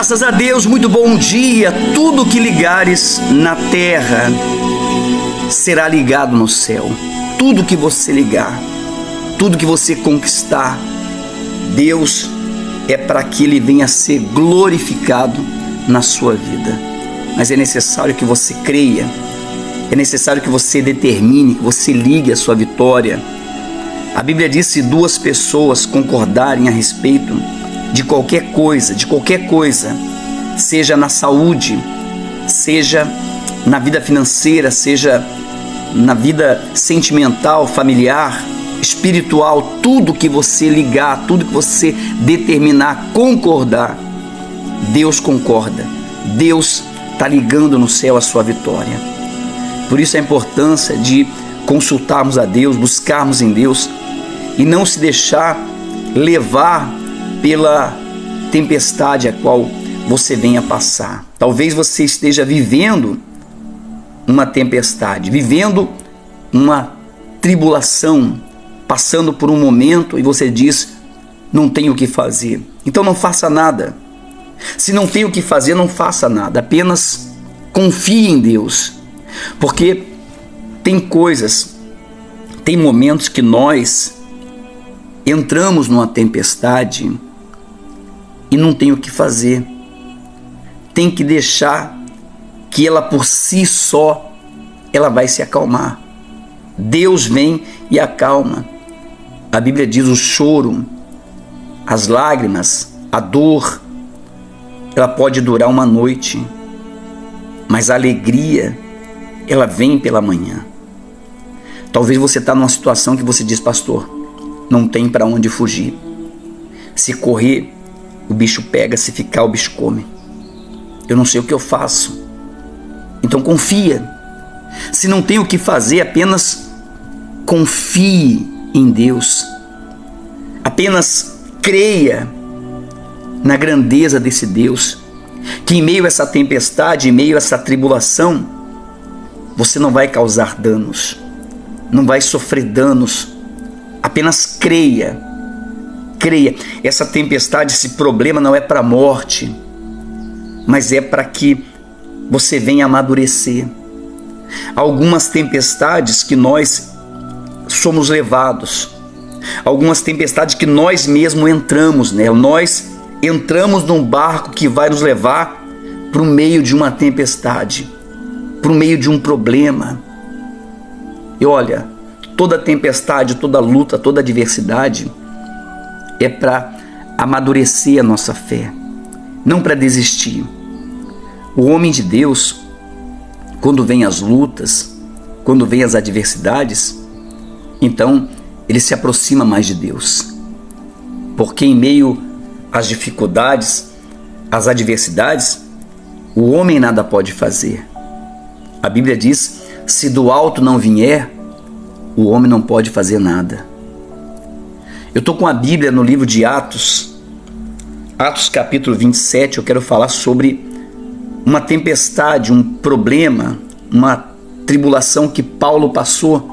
Graças a Deus, muito bom dia. Tudo que ligares na terra será ligado no céu. Tudo que você ligar, tudo que você conquistar, Deus é para que Ele venha a ser glorificado na sua vida. Mas é necessário que você creia, é necessário que você determine, que você ligue a sua vitória. A Bíblia diz: se duas pessoas concordarem a respeito de qualquer coisa, seja na saúde, seja na vida financeira, seja na vida sentimental, familiar, espiritual, tudo que você ligar, tudo que você determinar, concordar, Deus concorda. Deus está ligando no céu a sua vitória. Por isso a importância de consultarmos a Deus, buscarmos em Deus e não se deixar levar pela tempestade a qual você venha passar. Talvez você esteja vivendo uma tempestade, vivendo uma tribulação, passando por um momento e você diz: não tenho o que fazer. Então não faça nada. Se não tem o que fazer, não faça nada. Apenas confie em Deus. Porque tem coisas, tem momentos que nós entramos numa tempestade e não tem o que fazer. Tem que deixar que ela por si só, ela vai se acalmar. Deus vem e acalma. A Bíblia diz: o choro, as lágrimas, a dor, ela pode durar uma noite, mas a alegria, ela vem pela manhã. Talvez você está numa situação que você diz: pastor, não tem para onde fugir. Se correr, o bicho pega, se ficar, o bicho come. Eu não sei o que eu faço. Então confia. Se não tem o que fazer, apenas confie em Deus. Apenas creia na grandeza desse Deus, que em meio a essa tempestade, em meio a essa tribulação, você não vai causar danos, não vai sofrer danos. Apenas creia. Creia. Essa tempestade, esse problema não é para a morte, mas é para que você venha amadurecer. Algumas tempestades que nós somos levados, algumas tempestades que nós mesmos entramos nela. Nós entramos num barco que vai nos levar para o meio de uma tempestade, para o meio de um problema. E olha, toda tempestade, toda luta, toda adversidade é para amadurecer a nossa fé, não para desistir. O homem de Deus, quando vem as lutas, quando vem as adversidades, então ele se aproxima mais de Deus. Porque em meio às dificuldades, às adversidades, o homem nada pode fazer. A Bíblia diz: se do alto não vier, o homem não pode fazer nada. Eu estou com a Bíblia no livro de Atos, Atos capítulo 27, eu quero falar sobre uma tempestade, um problema, uma tribulação que Paulo passou.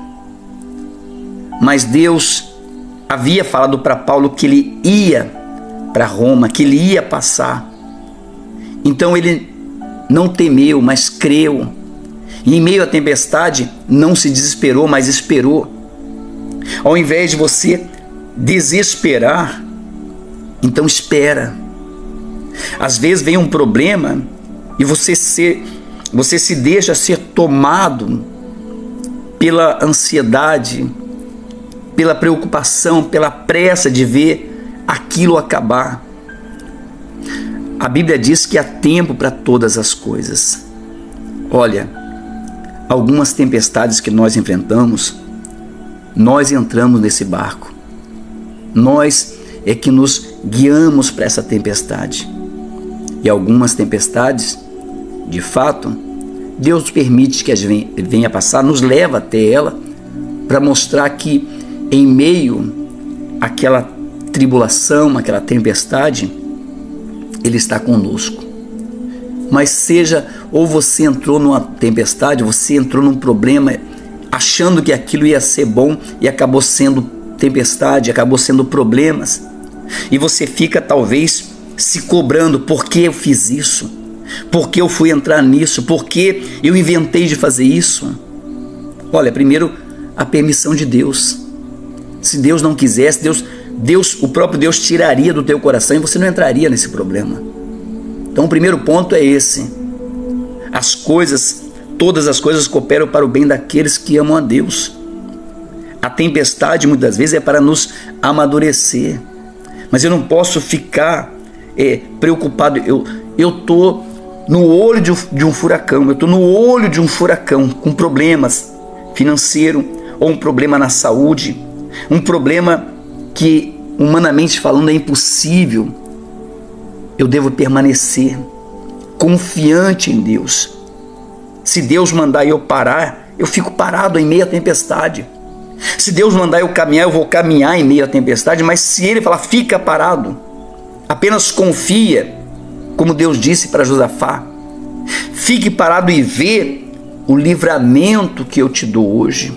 Mas Deus havia falado para Paulo que ele ia para Roma, que ele ia passar. Então ele não temeu, mas creu. E em meio à tempestade não se desesperou, mas esperou. Ao invés de você desesperar, então espera. Às vezes vem um problema e você se deixa ser tomado pela ansiedade, pela preocupação, pela pressa de ver aquilo acabar. A Bíblia diz que há tempo para todas as coisas. Olha, algumas tempestades que nós enfrentamos, nós entramos nesse barco. Nós é que nos guiamos para essa tempestade. E algumas tempestades, de fato, Deus permite que a gente venha passar, nos leva até ela, para mostrar que em meio àquela tribulação, àquela tempestade, Ele está conosco. Mas seja, ou você entrou numa tempestade, você entrou num problema, achando que aquilo ia ser bom e acabou sendo tempestade, acabou sendo problemas. E você fica talvez se cobrando: por que eu fiz isso? Por que eu fui entrar nisso? Por que eu inventei de fazer isso? Olha, primeiro, a permissão de Deus. Se Deus não quisesse, o próprio Deus tiraria do teu coração e você não entraria nesse problema. Então o primeiro ponto é esse: todas as coisas cooperam para o bem daqueles que amam a Deus. A tempestade muitas vezes é para nos amadurecer, mas eu não posso ficar preocupado. Eu estou no olho de um furacão, eu estou no olho de um furacão com problemas financeiros, ou um problema na saúde, um problema que humanamente falando é impossível. Eu devo permanecer confiante em Deus. Se Deus mandar eu parar, eu fico parado em meio à tempestade. Se Deus mandar eu caminhar, eu vou caminhar em meio à tempestade. Mas se Ele falar: fica parado, apenas confia, como Deus disse para Josafá, fique parado e vê o livramento que eu te dou hoje.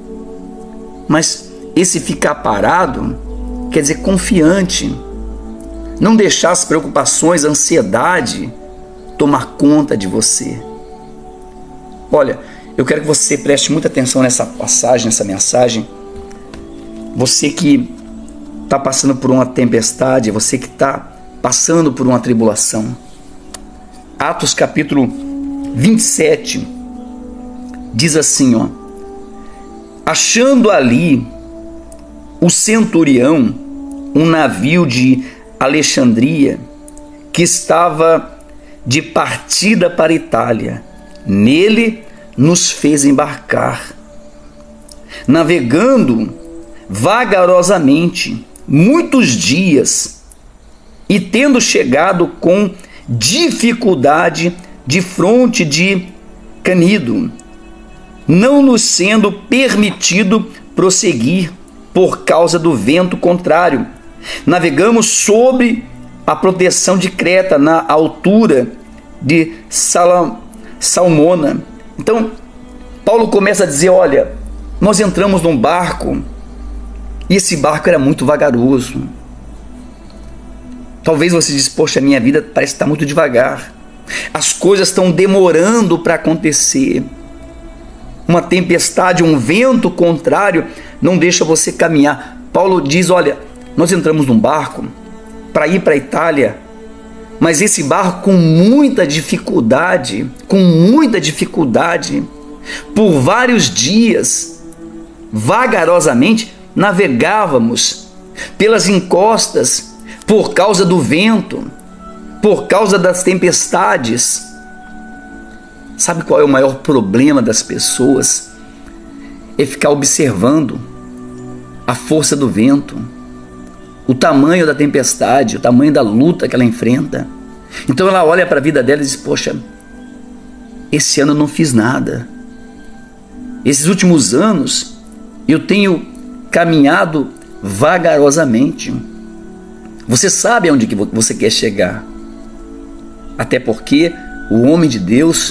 Mas esse ficar parado quer dizer confiante. Não deixar as preocupações, a ansiedade tomar conta de você. Olha, eu quero que você preste muita atenção nessa passagem, nessa mensagem. Você que está passando por uma tempestade, você que está passando por uma tribulação. Atos capítulo 27 diz assim, ó: achando ali o centurião um navio de Alexandria que estava de partida para a Itália, nele nos fez embarcar. Navegando vagarosamente muitos dias e tendo chegado com dificuldade de fronte de Canido, não nos sendo permitido prosseguir por causa do vento contrário, navegamos sobre a proteção de Creta, na altura de Salmona. Então, Paulo começa a dizer: olha, nós entramos num barco e esse barco era muito vagaroso. Talvez você diz: poxa, minha vida parece estar muito devagar. As coisas estão demorando para acontecer. Uma tempestade, um vento contrário não deixa você caminhar. Paulo diz: olha, nós entramos num barco para ir para a Itália, mas esse barco com muita dificuldade, por vários dias, vagarosamente, navegávamos pelas encostas por causa do vento, por causa das tempestades. Sabe qual é o maior problema das pessoas? É ficar observando a força do vento, o tamanho da tempestade, o tamanho da luta que ela enfrenta. Então ela olha para a vida dela e diz: poxa, esse ano eu não fiz nada. Esses últimos anos eu tenho caminhado vagarosamente. Você sabe aonde que você quer chegar. Até porque o homem de Deus,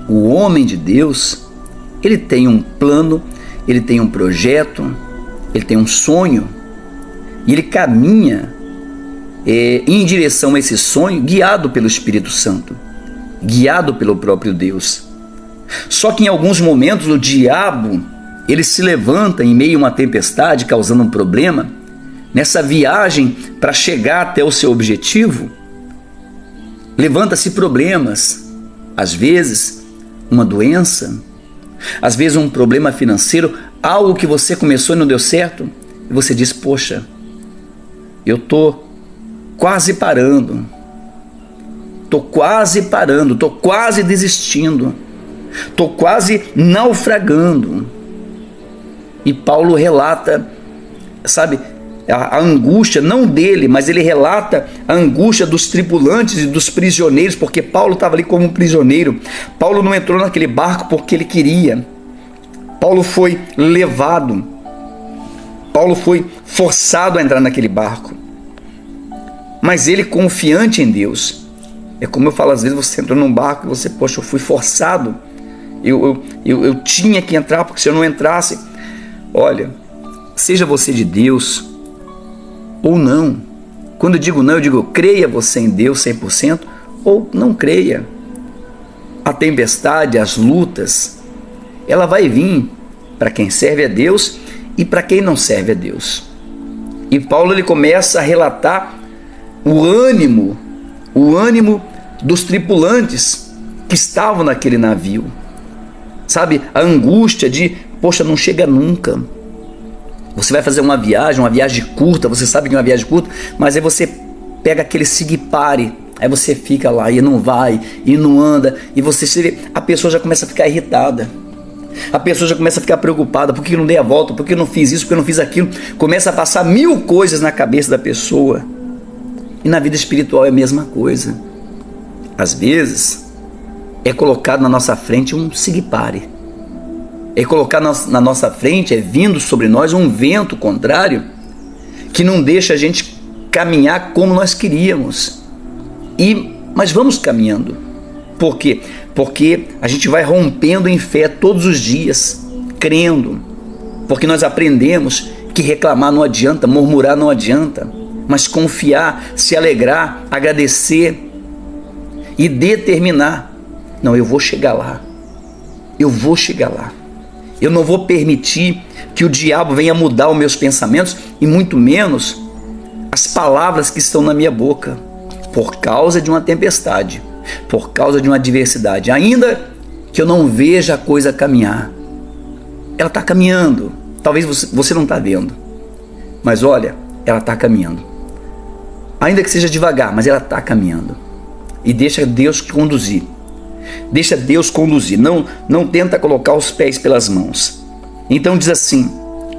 ele tem um plano, ele tem um projeto, ele tem um sonho, e ele caminha em direção a esse sonho, guiado pelo Espírito Santo, guiado pelo próprio Deus. Só que em alguns momentos o diabo, ele se levanta em meio a uma tempestade, causando um problema. Nessa viagem para chegar até o seu objetivo, levanta-se problemas, às vezes uma doença, às vezes um problema financeiro, algo que você começou e não deu certo, e você diz: poxa, eu estou quase parando, estou quase desistindo, estou quase naufragando. E Paulo relata, sabe, a angústia, não dele, mas ele relata a angústia dos tripulantes e dos prisioneiros, porque Paulo estava ali como um prisioneiro. Paulo não entrou naquele barco porque ele queria. Paulo foi levado. Paulo foi forçado a entrar naquele barco. Mas ele, confiante em Deus, é como eu falo, às vezes você entrou num barco e você: poxa, eu fui forçado, eu tinha que entrar, porque se eu não entrasse... Olha, seja você de Deus ou não, Quando eu digo não, eu digo creia você em Deus 100% ou não creia. A tempestade, as lutas, ela vai vir para quem serve a Deus e para quem não serve a Deus. E Paulo ele começa a relatar o ânimo dos tripulantes que estavam naquele navio. Sabe, a angústia de, poxa, não chega nunca. Você vai fazer uma viagem curta, você sabe que é uma viagem curta, mas aí você pega aquele sigue-pare, aí você fica lá e não vai, e não anda, e a pessoa já começa a ficar irritada. A pessoa já começa a ficar preocupada, por que eu não dei a volta, por que eu não fiz isso, por que eu não fiz aquilo. Começa a passar 1000 coisas na cabeça da pessoa. E na vida espiritual é a mesma coisa. Às vezes, é colocado na nossa frente um sigue-pare. É colocado na nossa frente, é vindo sobre nós um vento contrário que não deixa a gente caminhar como nós queríamos. Mas vamos caminhando. Por quê? Porque a gente vai rompendo em fé todos os dias, crendo. Porque nós aprendemos que reclamar não adianta, murmurar não adianta, mas confiar, se alegrar, agradecer e determinar. Não, eu vou chegar lá. Eu vou chegar lá. Eu não vou permitir que o diabo venha mudar os meus pensamentos e muito menos as palavras que estão na minha boca, por causa de uma tempestade, por causa de uma adversidade. Ainda que eu não veja a coisa caminhar, ela está caminhando. Talvez você não está vendo, mas olha, ela está caminhando. Ainda que seja devagar, mas ela está caminhando. E deixa Deus conduzir. Deixa Deus conduzir, não tenta colocar os pés pelas mãos. Então diz assim: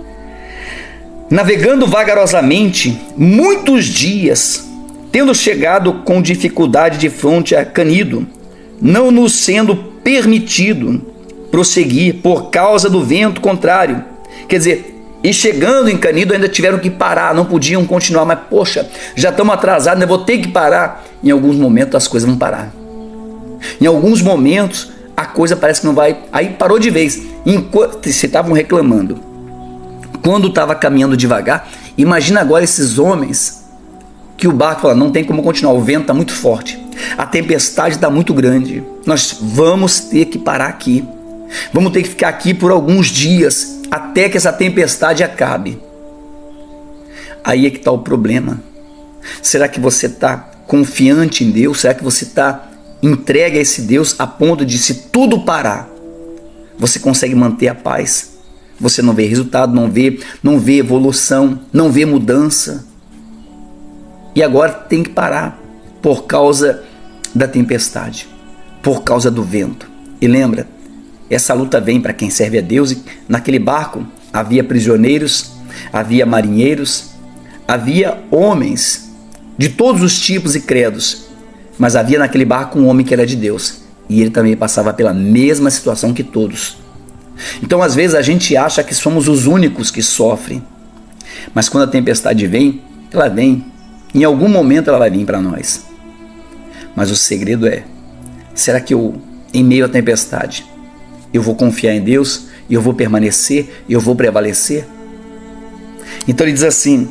navegando vagarosamente muitos dias, tendo chegado com dificuldade de fronte a Canido, não nos sendo permitido prosseguir por causa do vento contrário. Quer dizer, e chegando em Canido ainda tiveram que parar, não podiam continuar, mas poxa, já estamos atrasados, eu vou ter que parar. Em alguns momentos as coisas vão parar. Em alguns momentos a coisa parece que não vai. Aí parou de vez. Enquanto se estavam reclamando, quando estava caminhando devagar, imagina agora esses homens que o barco fala, não tem como continuar, o vento está muito forte, a tempestade está muito grande, nós vamos ter que parar aqui, vamos ter que ficar aqui por alguns dias até que essa tempestade acabe. Aí é que está o problema. Será que você está confiante em Deus? Será que você está entregue a esse Deus a ponto de, se tudo parar, você consegue manter a paz? Você não vê resultado, não vê evolução, não vê mudança. E agora tem que parar por causa da tempestade, por causa do vento. E lembra, essa luta vem para quem serve a Deus. E naquele barco havia prisioneiros, havia marinheiros, havia homens de todos os tipos e credos. Mas havia naquele barco um homem que era de Deus, e ele também passava pela mesma situação que todos. Então às vezes a gente acha que somos os únicos que sofrem, mas quando a tempestade vem, ela vem, em algum momento ela vai vir para nós. Mas o segredo é, será que eu, em meio à tempestade, eu vou confiar em Deus, e eu vou permanecer, e eu vou prevalecer? Então ele diz assim: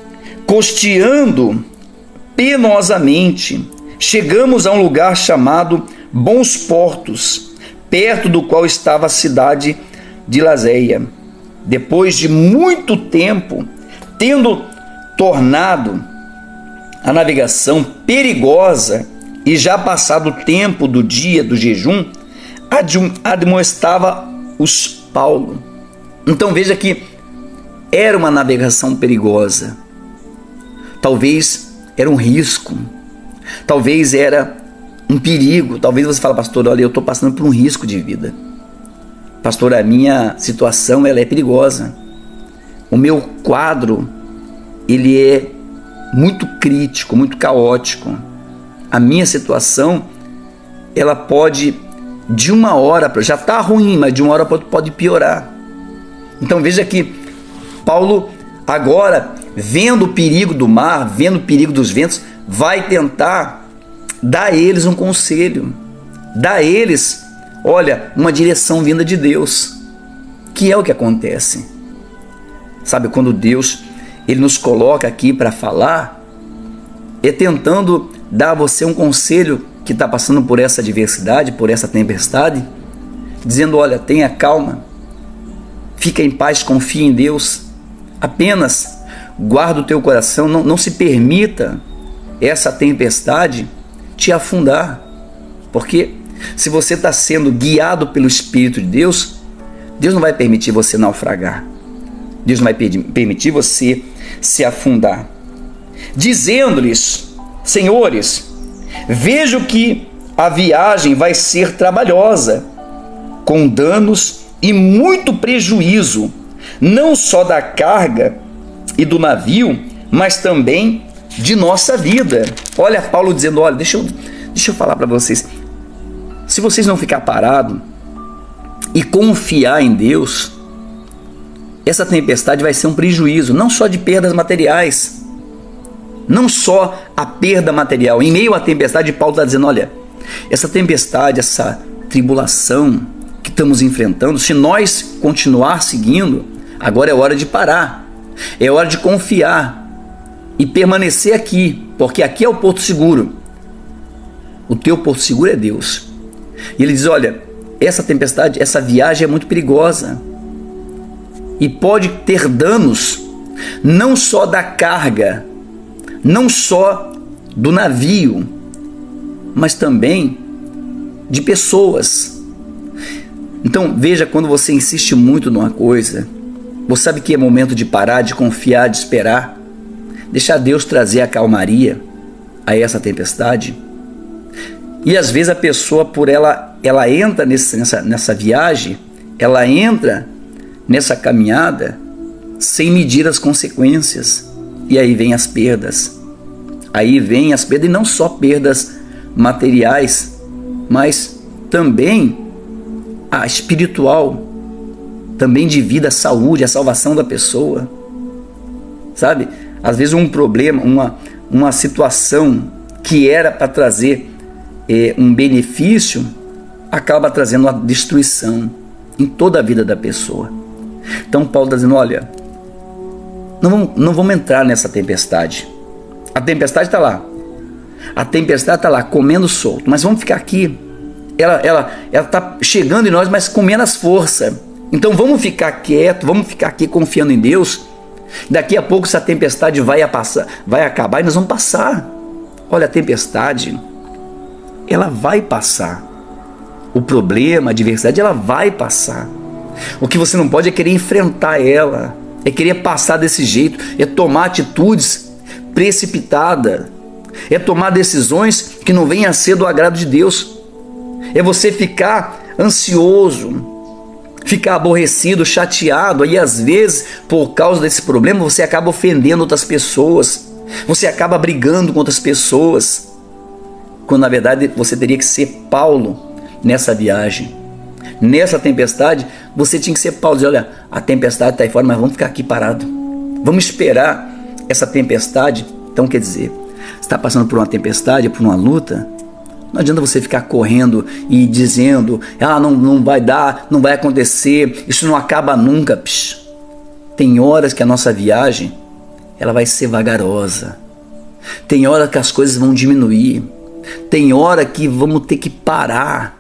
costeando penosamente, chegamos a um lugar chamado Bons Portos, perto do qual estava a cidade de Laséia. Depois de muito tempo, tendo tornado a navegação perigosa e já passado o tempo do dia do jejum, admoestava-os Paulo. Então veja que era uma navegação perigosa. Talvez era um risco. Talvez era um perigo. Talvez você fale, pastor, olha, eu estou passando por um risco de vida. Pastor, a minha situação ela é perigosa. O meu quadro ele é muito crítico, muito caótico. A minha situação ela pode, de uma hora, já está ruim, mas de uma hora pode piorar. Então veja que Paulo agora, vendo o perigo do mar, vendo o perigo dos ventos, vai tentar dar a eles um conselho, dar a eles, olha, uma direção vinda de Deus, que é o que acontece. Sabe, quando Deus ele nos coloca aqui para falar, é tentando dar a você um conselho que está passando por essa adversidade, por essa tempestade, dizendo: olha, tenha calma, fica em paz, confia em Deus, apenas guarda o teu coração, não se permita essa tempestade te afundar, porque se você está sendo guiado pelo Espírito de Deus, Deus não vai permitir você naufragar, Deus não vai permitir você se afundar. Dizendo-lhes: senhores, vejo que a viagem vai ser trabalhosa, com danos e muito prejuízo, não só da carga e do navio, mas também de nossa vida. Olha Paulo dizendo: olha, deixa eu falar para vocês, se vocês não ficar parados e confiar em Deus, essa tempestade vai ser um prejuízo, não só de perdas materiais, não só a perda material. Em meio à tempestade, Paulo está dizendo: olha, essa tempestade, essa tribulação que estamos enfrentando, se nós continuar seguindo, agora é hora de parar, é hora de confiar e permanecer aqui, porque aqui é o porto seguro. O teu porto seguro é Deus. E ele diz: olha, essa tempestade, essa viagem é muito perigosa e pode ter danos, não só da carga, não só do navio, mas também de pessoas. Então veja, quando você insiste muito numa coisa, você sabe que é momento de parar, de confiar, de esperar, deixar Deus trazer a calmaria a essa tempestade. E às vezes a pessoa, por ela entra nessa viagem, ela entra nessa caminhada sem medir as consequências, e aí vem as perdas. Aí vem as perdas, e não só perdas materiais, mas também a espiritual, também de vida, a saúde, a salvação da pessoa, sabe? Às vezes um problema, uma situação que era para trazer um benefício, acaba trazendo uma destruição em toda a vida da pessoa. Então Paulo está dizendo: olha, não vamos entrar nessa tempestade. A tempestade está lá, a tempestade está lá comendo solto, mas vamos ficar aqui. Ela está chegando em nós, mas com menos força. Então vamos ficar quieto, vamos ficar aqui confiando em Deus. Daqui a pouco essa tempestade vai acabar e nós vamos passar. Olha, a tempestade, ela vai passar. O problema, a adversidade, ela vai passar. O que você não pode é querer enfrentar ela, é querer passar desse jeito, é tomar atitudes precipitadas, é tomar decisões que não venham a ser do agrado de Deus. É você ficar ansioso, ficar aborrecido, chateado, aí às vezes, por causa desse problema, você acaba ofendendo outras pessoas, você acaba brigando com outras pessoas, quando na verdade você teria que ser Paulo nessa viagem. Nessa tempestade, você tinha que ser Paulo, dizer: olha, a tempestade está aí fora, mas vamos ficar aqui parado, vamos esperar essa tempestade. Então quer dizer, você está passando por uma tempestade, por uma luta, não adianta você ficar correndo e dizendo: não vai dar, não vai acontecer, isso não acaba nunca. Psh. Tem horas que a nossa viagem ela vai ser vagarosa, tem hora que as coisas vão diminuir, tem hora que vamos ter que parar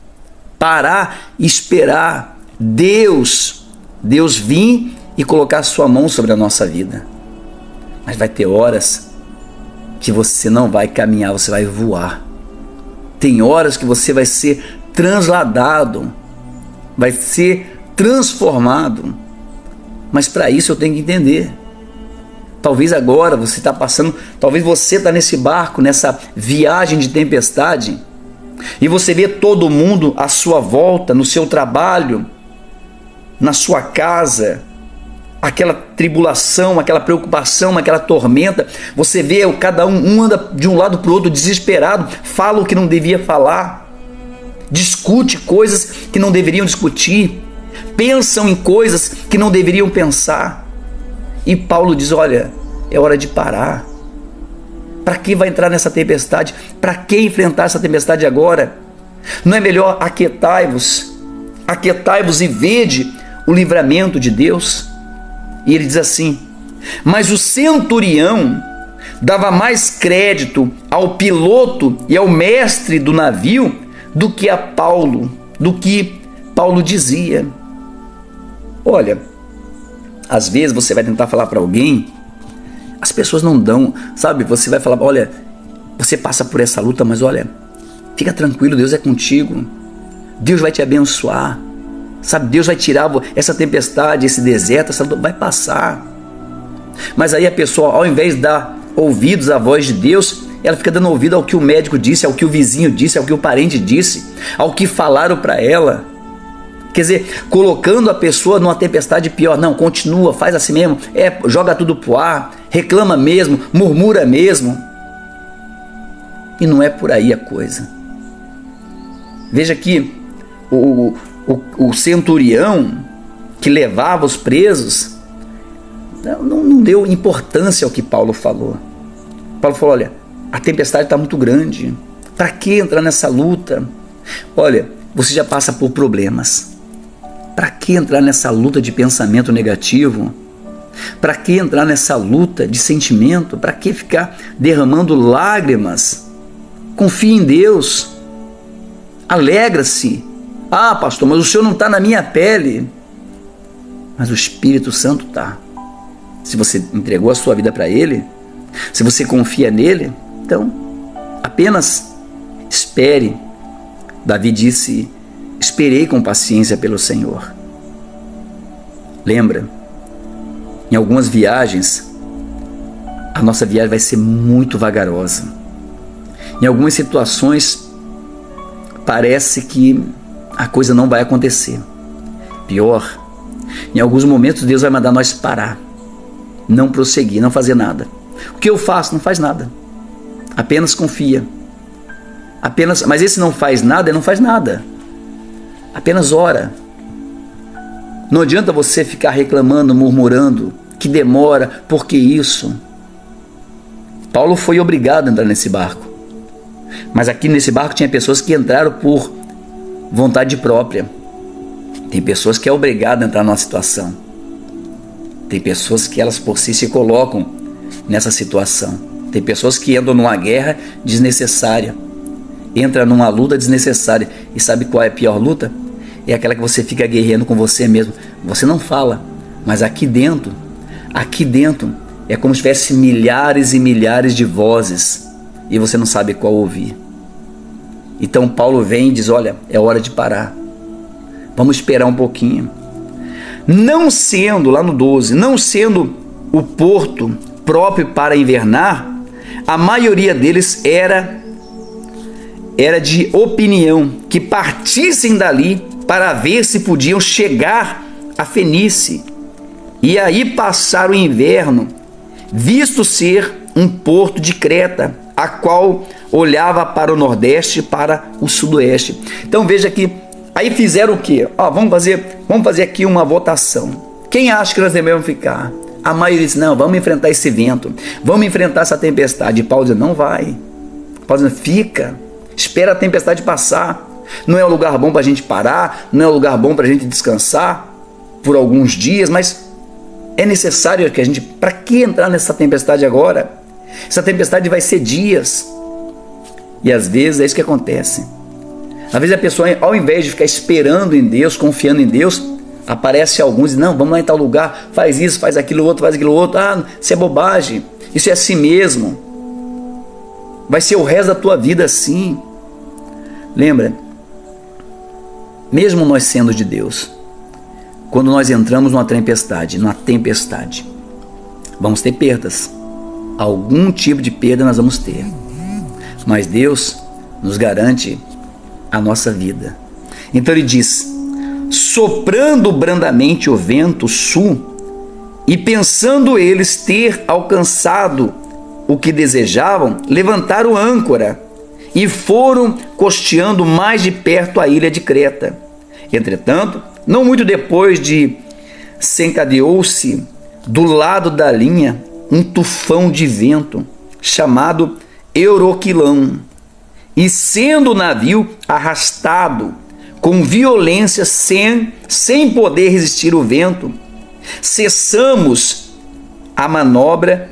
e esperar Deus vir e colocar a sua mão sobre a nossa vida. Mas vai ter horas que você não vai caminhar, você vai voar. Tem horas que você vai ser transladado, vai ser transformado. Mas para isso eu tenho que entender. Talvez agora você está passando, talvez você está nesse barco, nessa viagem de tempestade, e você vê todo mundo à sua volta, no seu trabalho, na sua casa, aquela tribulação, aquela preocupação, aquela tormenta. Você vê cada um anda de um lado para o outro desesperado, fala o que não devia falar, discute coisas que não deveriam discutir, pensam em coisas que não deveriam pensar. E Paulo diz: olha, é hora de parar. Para que vai entrar nessa tempestade? Para que enfrentar essa tempestade agora? Não é melhor aquietai-vos e vede o livramento de Deus? E ele diz assim: mas o centurião dava mais crédito ao piloto e ao mestre do navio do que a Paulo, do que Paulo dizia. Olha, às vezes você vai tentar falar para alguém, as pessoas não dão, sabe? Você vai falar, olha, você passa por essa luta, mas olha, fica tranquilo, Deus é contigo, Deus vai te abençoar, sabe? Deus vai tirar essa tempestade, esse deserto, essa luta vai passar. Mas aí a pessoa, ao invés de dar ouvidos à voz de Deus, ela fica dando ouvido ao que o médico disse, ao que o vizinho disse, ao que o parente disse, ao que falaram para ela. Quer dizer, colocando a pessoa numa tempestade pior. Não, continua, faz assim mesmo, joga tudo pro ar, reclama mesmo, murmura mesmo. E não é por aí a coisa. Veja que o centurião que levava os presos não deu importância ao que Paulo falou. Paulo falou, olha, a tempestade está muito grande, para que entrar nessa luta? Olha, você já passa por problemas, para que entrar nessa luta de pensamento negativo? Para que entrar nessa luta de sentimento? Para que ficar derramando lágrimas? Confie em Deus, alegra-se. Ah, pastor, mas o Senhor não está na minha pele. Mas o Espírito Santo está. Se você entregou a sua vida para Ele, se você confia nele, então apenas espere. Davi disse, esperei com paciência pelo Senhor. Lembra, em algumas viagens, a nossa viagem vai ser muito vagarosa. Em algumas situações, parece que a coisa não vai acontecer. Pior, em alguns momentos Deus vai mandar nós parar, não prosseguir, não fazer nada. O que eu faço? Não faz nada. Apenas confia. Mas esse não faz nada, ele não faz nada. Apenas ora. Não adianta você ficar reclamando, murmurando, que demora, porque isso. Paulo foi obrigado a entrar nesse barco. Mas aqui nesse barco tinha pessoas que entraram por vontade própria. Tem pessoas que é obrigado a entrar numa situação. Tem pessoas que elas por si se colocam nessa situação. Tem pessoas que entram numa guerra desnecessária. Entra numa luta desnecessária. E sabe qual é a pior luta? É aquela que você fica guerreando com você mesmo. Você não fala, mas aqui dentro é como se tivesse milhares e milhares de vozes e você não sabe qual ouvir. Então Paulo vem e diz, olha, é hora de parar. Vamos esperar um pouquinho. Não sendo, lá no 12, não sendo o porto próprio para invernar, a maioria deles era de opinião que partissem dali para ver se podiam chegar a Fenície e aí passar o inverno, visto ser um porto de Creta, a qual olhava para o nordeste e para o sudoeste. Então veja que aí fizeram o quê? Vamos fazer aqui uma votação. Quem acha que nós devemos ficar? A maioria disse, não, vamos enfrentar esse vento, vamos enfrentar essa tempestade. E Paulo diz, não vai. Paulo diz, fica, espera a tempestade passar. Não é um lugar bom para a gente parar, não é um lugar bom para a gente descansar por alguns dias, mas é necessário que a gente, para que entrar nessa tempestade agora? Essa tempestade vai ser dias. E às vezes é isso que acontece. Às vezes a pessoa, ao invés de ficar esperando em Deus, confiando em Deus, aparece alguns e não, vamos lá em tal lugar, faz isso, faz aquilo outro, isso é bobagem, isso é assim mesmo. Vai ser o resto da tua vida assim. Lembra, mesmo nós sendo de Deus, quando nós entramos numa tempestade, vamos ter perdas. Algum tipo de perda nós vamos ter. Mas Deus nos garante a nossa vida. Então ele diz, soprando brandamente o vento sul, e pensando eles ter alcançado o que desejavam, levantaram âncora e foram costeando mais de perto a ilha de Creta. Entretanto, não muito depois desencadeou-se do lado da linha um tufão de vento chamado Euroquilão, e sendo o navio arrastado com violência sem poder resistir o vento, cessamos a manobra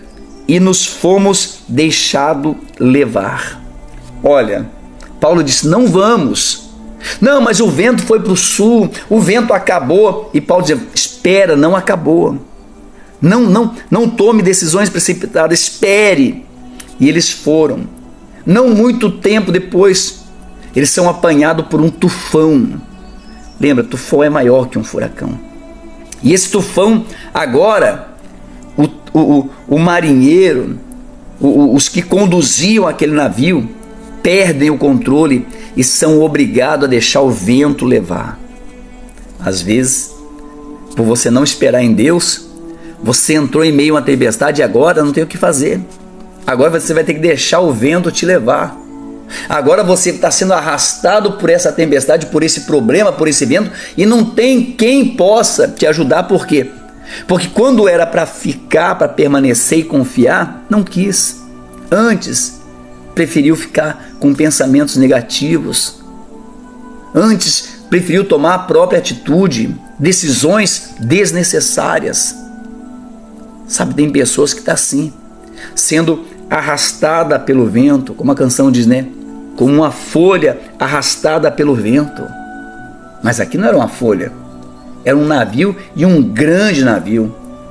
e nos fomos deixado levar. Olha, Paulo disse, não vamos. Não, mas o vento foi para o sul, o vento acabou. E Paulo dizia, espera, não acabou. Não tome decisões precipitadas, espere. E eles foram. Não muito tempo depois, eles são apanhados por um tufão. Lembra, tufão é maior que um furacão. E esse tufão, agora, o marinheiro, os que conduziam aquele navio, perdem o controle e são obrigados a deixar o vento levar. Às vezes, por você não esperar em Deus, você entrou em meio a uma tempestade e agora não tem o que fazer. Agora você vai ter que deixar o vento te levar. Agora você está sendo arrastado por essa tempestade, por esse problema, por esse vento, e não tem quem possa te ajudar. Por quê? Porque quando era para ficar, para permanecer e confiar, não quis. Antes, preferiu ficar com pensamentos negativos. Antes, preferiu tomar a própria atitude, decisões desnecessárias. Sabe, tem pessoas que estão assim, sendo arrastada pelo vento, como a canção diz, né? Como uma folha arrastada pelo vento. Mas aqui não era uma folha, era um navio, e um grande navio,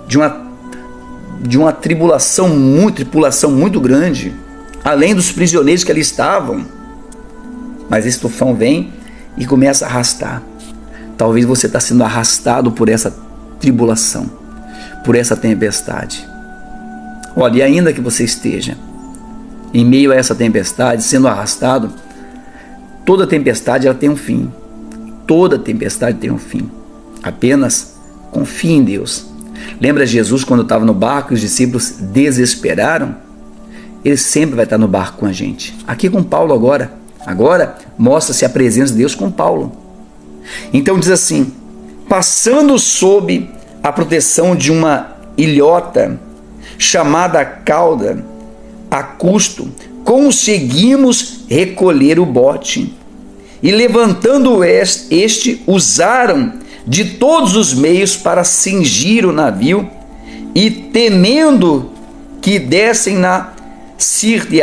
de uma tripulação muito grande, além dos prisioneiros que ali estavam. Mas esse tufão vem e começa a arrastar. Talvez você está sendo arrastado por essa tribulação, por essa tempestade. Olha, e ainda que você esteja em meio a essa tempestade, sendo arrastado, toda tempestade ela tem um fim. Toda tempestade tem um fim. Apenas confie em Deus. Lembra Jesus quando estava no barco e os discípulos desesperaram? Ele sempre vai estar no barco com a gente. Aqui com Paulo agora. Agora mostra-se a presença de Deus com Paulo. Então diz assim, passando sob a proteção de uma ilhota chamada cauda, a custo, conseguimos recolher o bote. E levantando este, usaram de todos os meios para cingir o navio, e temendo que dessem na Sirte,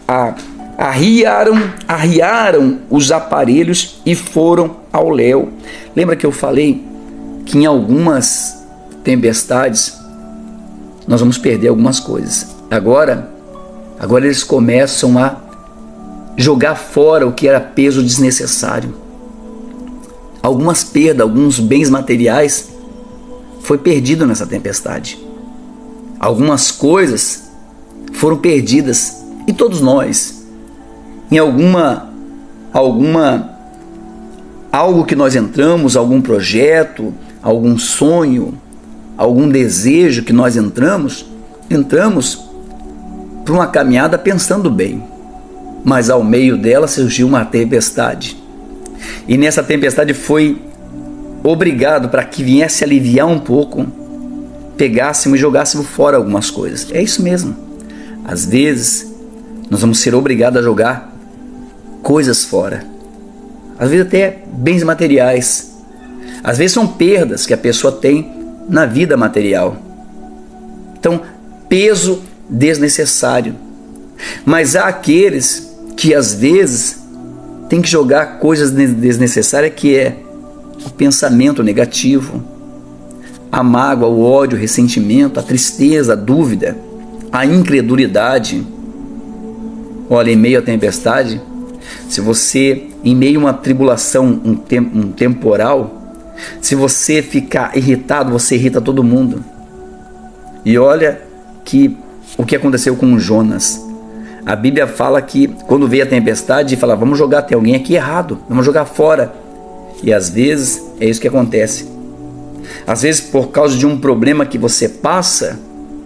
arriaram os aparelhos e foram ao léu. Lembra que eu falei que em algumas tempestades nós vamos perder algumas coisas. Agora eles começam a jogar fora o que era peso desnecessário. Algumas perdas, alguns bens materiais foi perdido nessa tempestade. Algumas coisas foram perdidas, e todos nós, em algo que nós entramos, algum projeto, algum sonho, algum desejo que nós entramos para uma caminhada pensando bem, mas ao meio dela surgiu uma tempestade, e nessa tempestade foi obrigado, para que viesse aliviar um pouco, pegássemos e jogássemos fora algumas coisas. É isso mesmo. Às vezes nós vamos ser obrigados a jogar coisas fora, às vezes até bens materiais, às vezes são perdas que a pessoa tem na vida material. Então, peso desnecessário. Mas há aqueles que às vezes tem que jogar coisas desnecessárias, que é o pensamento negativo, a mágoa, o ódio, o ressentimento, a tristeza, a dúvida, a incredulidade. Olha, em meio à tempestade, se você, em meio a uma tribulação, um temporal, se você ficar irritado, você irrita todo mundo. E olha que o que aconteceu com Jonas. A Bíblia fala que quando veio a tempestade, fala, vamos jogar, tem alguém aqui errado, vamos jogar fora. E às vezes é isso que acontece. Às vezes, por causa de um problema que você passa,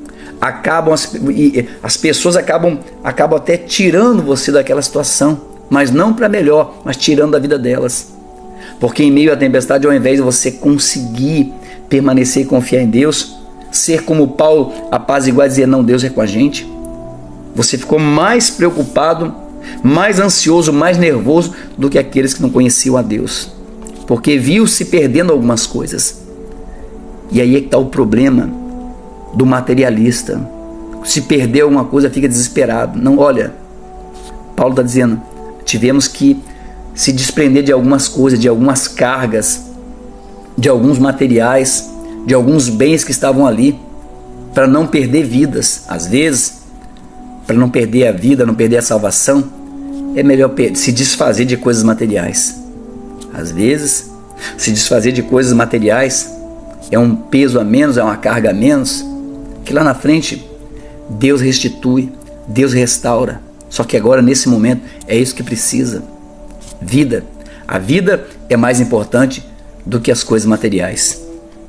as pessoas acabam até tirando você daquela situação, mas não para melhor, mas tirando a vida delas. Porque em meio à tempestade, ao invés de você conseguir permanecer e confiar em Deus, ser como Paulo, apaziguar e dizer, não, Deus é com a gente, você ficou mais preocupado, mais ansioso, mais nervoso do que aqueles que não conheciam a Deus, porque viu-se perdendo algumas coisas. E aí é que está o problema do materialista. se perder alguma coisa, fica desesperado. Não, olha, Paulo está dizendo, tivemos que se desprender de algumas coisas, de algumas cargas, de alguns materiais, de alguns bens que estavam ali, para não perder vidas. Às vezes, para não perder a vida, não perder a salvação, é melhor se desfazer de coisas materiais. Às vezes, se desfazer de coisas materiais é um peso a menos, é uma carga a menos, que lá na frente Deus restitui, Deus restaura. Só que agora, nesse momento, é isso que precisa. Vida. A vida é mais importante do que as coisas materiais.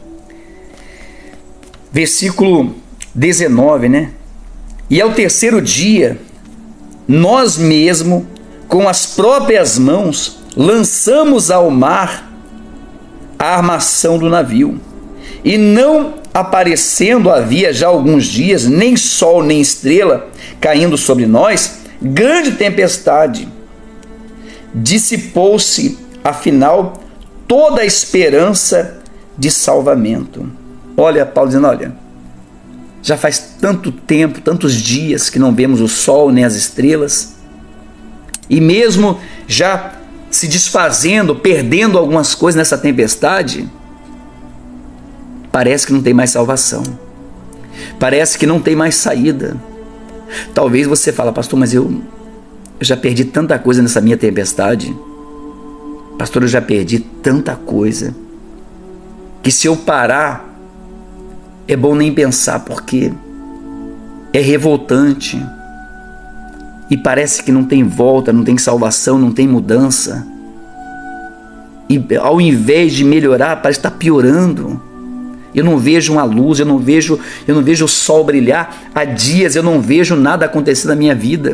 Versículo 19, né? E ao terceiro dia, nós mesmo, com as próprias mãos, lançamos ao mar a armação do navio. E não aparecendo havia já alguns dias, nem sol nem estrela caindo sobre nós, grande tempestade. Dissipou-se, afinal, toda a esperança de salvamento. Olha, Paulo dizendo, olha, já faz tanto tempo, tantos dias que não vemos o sol nem as estrelas, e mesmo já se desfazendo, perdendo algumas coisas nessa tempestade, parece que não tem mais salvação, parece que não tem mais saída. Talvez você fale, pastor, mas eu já perdi tanta coisa nessa minha tempestade, pastor, eu já perdi tanta coisa, que se eu parar, é bom nem pensar, porque é revoltante, e parece que não tem volta, não tem salvação, não tem mudança, e ao invés de melhorar, parece estar piorando. Eu não vejo uma luz, eu não vejo o sol brilhar. Há dias eu não vejo nada acontecer na minha vida.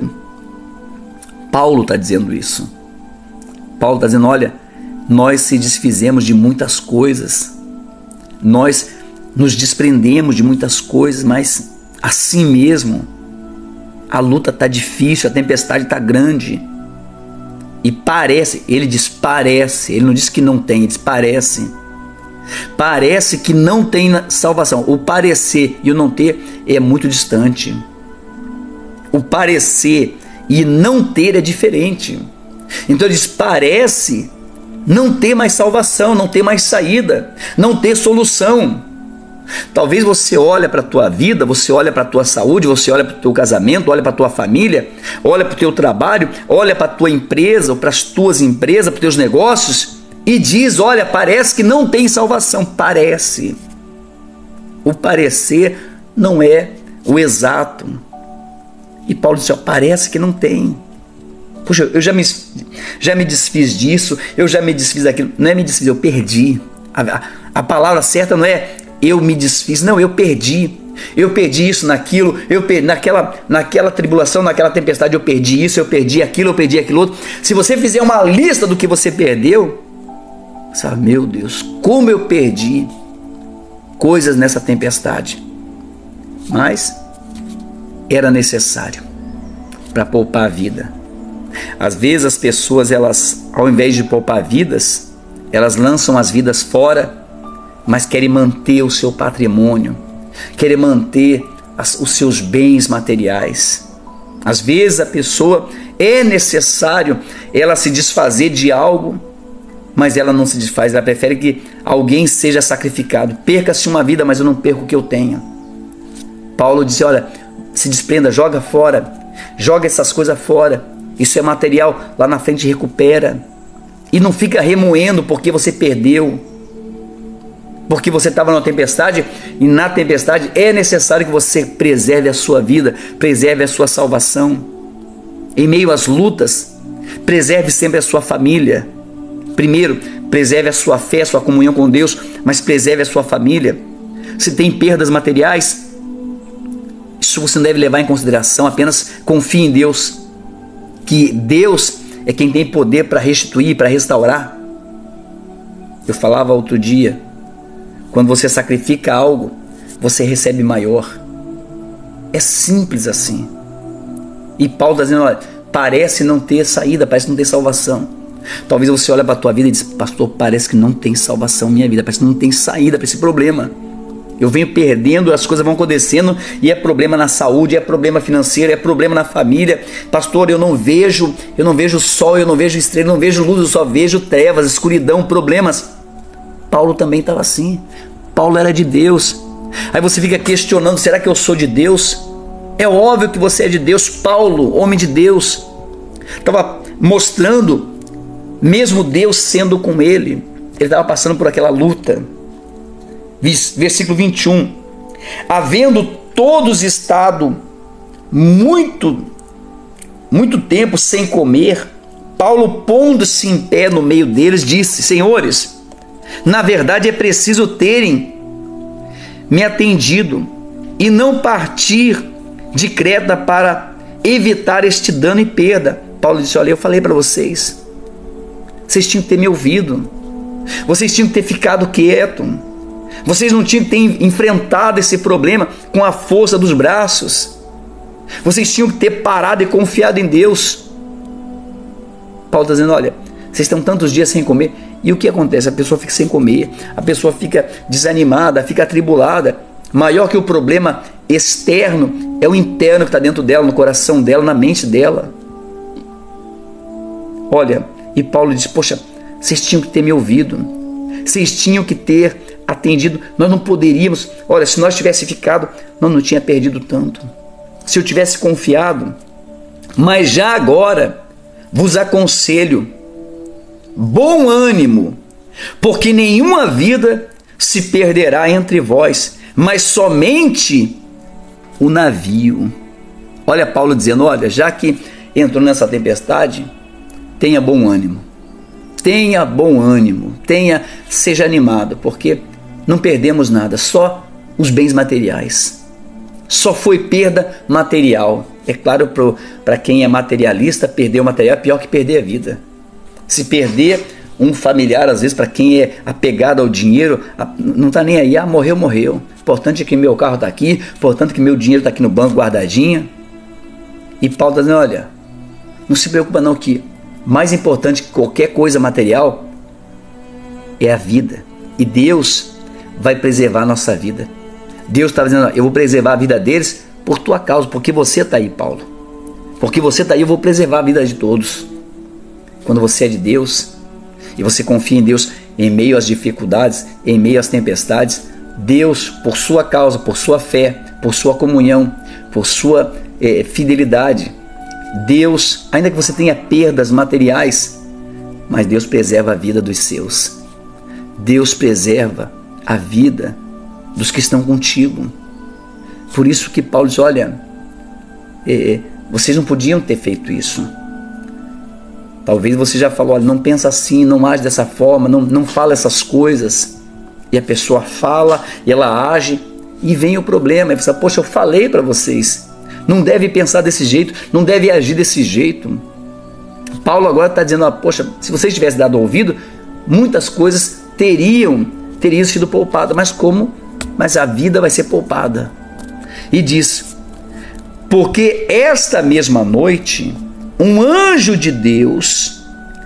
Paulo está dizendo isso. Paulo está dizendo, olha, nós se desfizemos de muitas coisas, nós nos desprendemos de muitas coisas, mas assim mesmo, a luta está difícil, a tempestade está grande. E parece, ele diz parece, ele não diz que não tem, ele diz parece. Parece que não tem salvação. O parecer e o não ter é muito distante. O parecer e não ter é diferente. Então ele diz, parece não ter mais salvação, não ter mais saída, não ter solução. Talvez você olhe para a tua vida, você olha para a tua saúde, você olha para o teu casamento, olha para a tua família, olha para o teu trabalho, olha para a tua empresa, ou para as tuas empresas, para os teus negócios, e diz, olha, parece que não tem salvação. Parece. O parecer não é o exato. E Paulo diz, parece que não tem. Puxa, eu já me desfiz disso, eu já me desfiz daquilo. Não é me desfiz, eu perdi. A palavra certa não é eu me desfiz, não, eu perdi. Eu perdi isso naquilo, eu perdi naquela tribulação, naquela tempestade, eu perdi isso, eu perdi aquilo outro. Se você fizer uma lista do que você perdeu, você fala, meu Deus, como eu perdi coisas nessa tempestade. Mas era necessário para poupar a vida. Às vezes as pessoas, elas, ao invés de poupar vidas, elas lançam as vidas fora, mas querem manter o seu patrimônio, querem manter os seus bens materiais. Às vezes a pessoa, é necessário ela se desfazer de algo, mas ela não se desfaz, ela prefere que alguém seja sacrificado. Perca-se uma vida, mas eu não perco o que eu tenho. Paulo disse, olha, se desprenda, joga fora, joga essas coisas fora, isso é material, lá na frente recupera. E não fica remoendo porque você perdeu, porque você estava numa tempestade, e na tempestade é necessário que você preserve a sua vida, preserve a sua salvação. Em meio às lutas, preserve sempre a sua família. Primeiro, preserve a sua fé, a sua comunhão com Deus, mas preserve a sua família. Se tem perdas materiais, isso você não deve levar em consideração, apenas confie em Deus, que Deus é quem tem poder para restituir, para restaurar. Eu falava outro dia, quando você sacrifica algo, você recebe maior. É simples assim. E Paulo está dizendo, olha, parece não ter saída, parece não ter salvação. Talvez você olhe para a tua vida e diz, pastor, parece que não tem salvação na minha vida, parece que não tem saída para esse problema. Eu venho perdendo, as coisas vão acontecendo e é problema na saúde, é problema financeiro, é problema na família. Pastor, eu não vejo sol, eu não vejo estrela, eu não vejo luz, eu só vejo trevas, escuridão, problemas. Paulo também estava assim. Paulo era de Deus. Aí você fica questionando, será que eu sou de Deus? É óbvio que você é de Deus. Paulo, homem de Deus, estava mostrando, mesmo Deus sendo com ele estava passando por aquela luta. Versículo 21. Havendo todos estado muito tempo sem comer, Paulo, pondo-se em pé no meio deles, disse: Senhores, na verdade é preciso terem me atendido e não partir de Creta para evitar este dano e perda. Paulo disse: olha, eu falei para vocês tinham que ter me ouvido, vocês tinham que ter ficado quieto, vocês não tinham que ter enfrentado esse problema com a força dos braços, vocês tinham que ter parado e confiado em Deus. Paulo está dizendo: olha, vocês estão tantos dias sem comer, e o que acontece? A pessoa fica sem comer, a pessoa fica desanimada, fica atribulada. Maior que o problema externo é o interno que está dentro dela, no coração dela, na mente dela. Olha, e Paulo diz: poxa, vocês tinham que ter me ouvido, vocês tinham que ter atendido, nós não poderíamos, olha, se nós tivéssemos ficado, nós não tínhamos perdido tanto, se eu tivesse confiado, mas já agora vos aconselho, bom ânimo, porque nenhuma vida se perderá entre vós, mas somente o navio. Olha Paulo dizendo: olha, já que entrou nessa tempestade, tenha bom ânimo, seja animado, porque não perdemos nada, só os bens materiais, só foi perda material. É claro, para quem é materialista, perder o material é pior que perder a vida. Se perder um familiar, às vezes, para quem é apegado ao dinheiro, não está nem aí, morreu, o importante é que meu carro está aqui, importante é que meu dinheiro está aqui no banco guardadinho. E Paulo está dizendo: olha, não se preocupa não, que mais importante que qualquer coisa material é a vida, e Deus vai preservar a nossa vida. Deus está dizendo: eu vou preservar a vida deles por tua causa, porque você está aí, Paulo, porque você está aí, eu vou preservar a vida de todos. Quando você é de Deus e você confia em Deus em meio às dificuldades, em meio às tempestades, Deus, por sua causa, por sua fé, por sua comunhão, por sua fidelidade, Deus, ainda que você tenha perdas materiais, mas Deus preserva a vida dos seus. Deus preserva a vida dos que estão contigo. Por isso que Paulo diz: olha, vocês não podiam ter feito isso. Talvez você já falou: olha, não pensa assim, não age dessa forma, não fala essas coisas. E a pessoa fala, e ela age, e vem o problema. E você fala: poxa, eu falei para vocês, não deve pensar desse jeito, não deve agir desse jeito. Paulo agora está dizendo: poxa, se vocês tivessem dado ouvido, muitas coisas teriam sido poupadas. Mas a vida vai ser poupada. E diz: porque esta mesma noite, um anjo de Deus,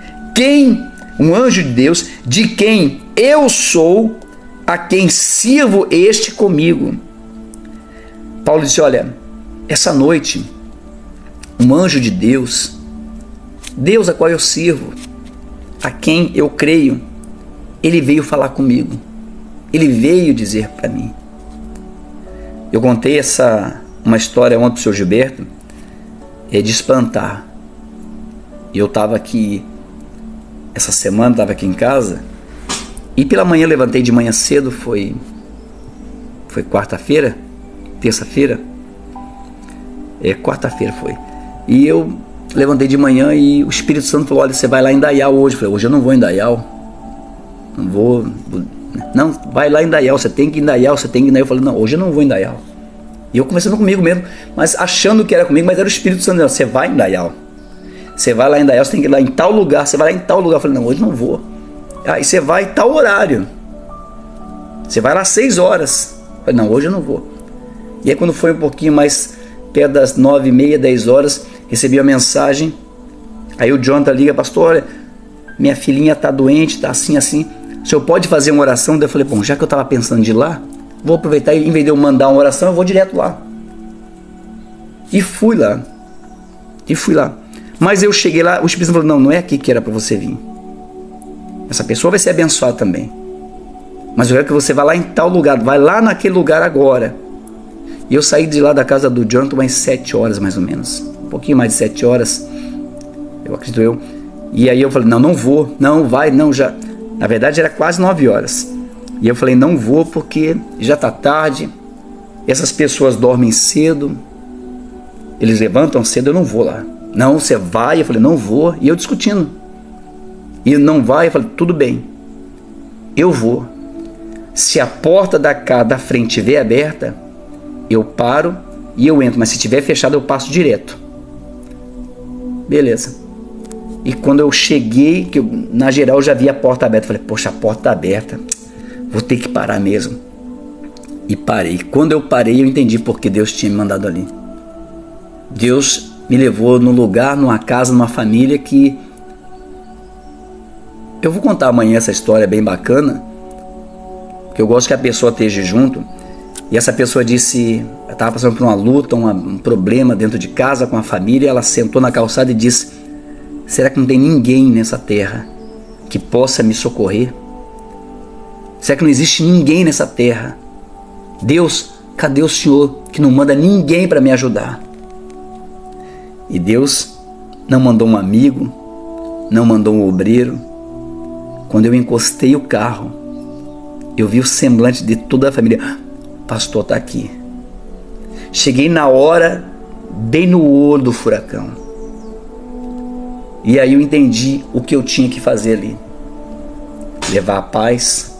de quem eu sou, a quem sirvo, este comigo. Paulo disse: olha, essa noite, um anjo de Deus, Deus a qual eu sirvo, a quem eu creio, ele veio falar comigo, ele veio dizer para mim. Eu contei uma história ontem para o senhor Gilberto, de espantar. Eu estava aqui, essa semana, estava aqui em casa, e pela manhã levantei de manhã cedo, foi quarta-feira, terça-feira, quarta-feira foi, e eu levantei de manhã e o Espírito Santo falou: olha, você vai lá em Dayal hoje. Eu falei: hoje eu não vou em Dayal, não, vai lá em Dayal, você tem que ir em Dayal, Eu falei: não, hoje eu não vou em Dayal. E eu conversando comigo mesmo, mas achando que era comigo, mas era o Espírito Santo: você vai em Dayal, você vai lá em Dayal, você tem que ir lá em tal lugar, você vai lá em tal lugar. Eu falei: não, hoje não vou. Aí você vai em tal horário, você vai lá às 6 horas. Eu falei: não, hoje eu não vou. E aí quando foi um pouquinho mais perto das 9h30, 10 horas, recebi a mensagem. Aí o Jonathan liga: pastor, olha, minha filhinha está doente, está assim, o senhor pode fazer uma oração? Daí eu falei: bom, já que eu estava pensando de ir lá, vou aproveitar e, em vez de eu mandar uma oração, eu vou direto lá. E fui lá. Mas eu cheguei lá, o Espírito falou, não é aqui que era para você vir. Essa pessoa vai ser abençoada também. Mas eu quero que você vá lá em tal lugar, vai lá naquele lugar agora. E eu saí de lá da casa do Jonathan umas 7 horas mais ou menos. Um pouquinho mais de 7 horas, eu acredito eu. E aí eu falei, não vou, não vai, não já. Na verdade era quase 9 horas. E eu falei, não vou porque já está tarde. Essas pessoas dormem cedo. Eles levantam cedo, eu não vou lá. Não, você vai? Eu falei, não vou. E eu discutindo. E não vai? Eu falei, tudo bem. Eu vou. Se a porta da frente estiver aberta, eu paro e eu entro. Mas se estiver fechada, eu passo direto. Beleza. E quando eu cheguei, que na geral eu já vi a porta aberta, falei, poxa, a porta está aberta. Vou ter que parar mesmo. E parei. Quando eu parei, eu entendi porque Deus tinha me mandado ali. Deus me levou num lugar, numa casa, numa família que... Eu vou contar amanhã essa história bem bacana, porque eu gosto que a pessoa esteja junto. E essa pessoa disse, ela estava passando por uma luta, um problema dentro de casa com a família. Ela sentou na calçada e disse, será que não tem ninguém nessa terra que possa me socorrer? Será que não existe ninguém nessa terra? Deus, cadê o Senhor que não manda ninguém para me ajudar? E Deus não mandou um amigo, não mandou um obreiro. Quando eu encostei o carro, eu vi o semblante de toda a família. O pastor está aqui. Cheguei na hora, bem no olho do furacão. E aí eu entendi o que eu tinha que fazer ali. Levar a paz,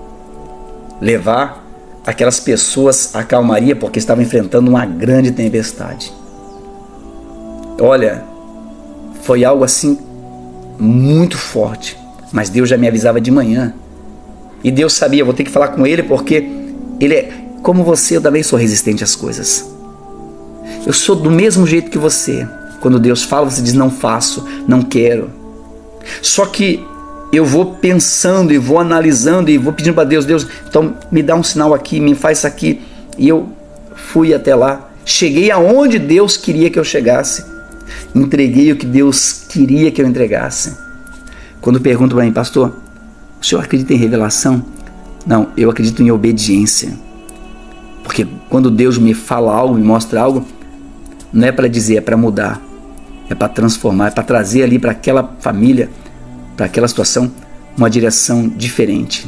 levar aquelas pessoas a calmaria, porque estavam enfrentando uma grande tempestade. Olha, foi algo assim muito forte, mas Deus já me avisava de manhã. E Deus sabia, eu vou ter que falar com Ele, porque Ele é como você. Eu também sou resistente às coisas. Eu sou do mesmo jeito que você. Quando Deus fala, você diz, não faço, não quero. Só que eu vou pensando e vou analisando e vou pedindo para Deus, Deus, então me dá um sinal aqui, me faz isso aqui. E eu fui até lá, cheguei aonde Deus queria que eu chegasse, entreguei o que Deus queria que eu entregasse. Quando perguntam para mim, pastor, o senhor acredita em revelação? Não, eu acredito em obediência. Porque quando Deus me fala algo, me mostra algo, não é para dizer, é para mudar, é para transformar, é para trazer ali para aquela família, para aquela situação, uma direção diferente.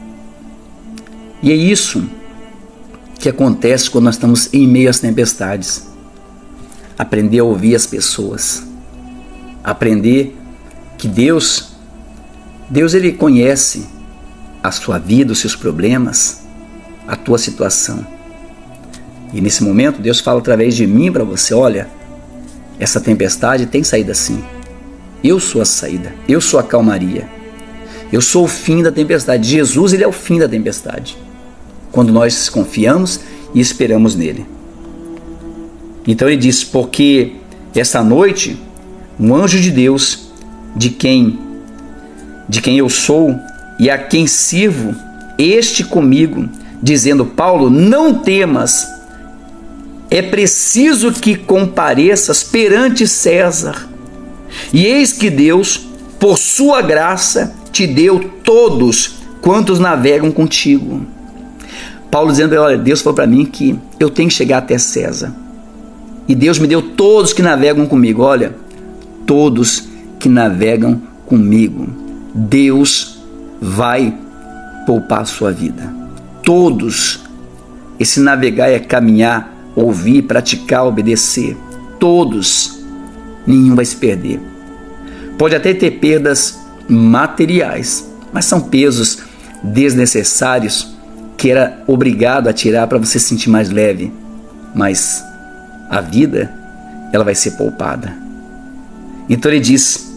E é isso que acontece quando nós estamos em meio às tempestades. Aprender a ouvir as pessoas. Aprender que Deus Ele conhece a sua vida, os seus problemas, a tua situação. E nesse momento Deus fala através de mim para você, olha, essa tempestade tem saída sim. Eu sou a saída, eu sou a calmaria, eu sou o fim da tempestade. Jesus, Ele é o fim da tempestade, quando nós confiamos e esperamos nele. Então Ele diz, porque esta noite um anjo de Deus, de quem eu sou e a quem sirvo, este comigo, dizendo, Paulo, não temas, é preciso que compareças perante César. E eis que Deus, por sua graça, te deu todos quantos navegam contigo. Paulo dizendo, olha, Deus falou para mim que eu tenho que chegar até César. E Deus me deu todos que navegam comigo. Olha, todos que navegam comigo. Deus vai poupar a sua vida. Todos. Esse navegar é caminhar, ouvir, praticar, obedecer. Todos. Nenhum vai se perder. Pode até ter perdas materiais, mas são pesos desnecessários que era obrigado a tirar para você se sentir mais leve. Mas a vida, ela vai ser poupada. Então ele diz,